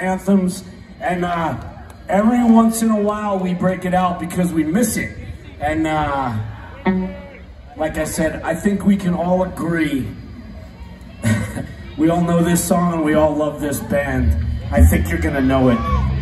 anthems, and every once in a while we break it out because we miss it. And like I said, I think we can all agree. We all know this song and we all love this band. I think you're gonna know it.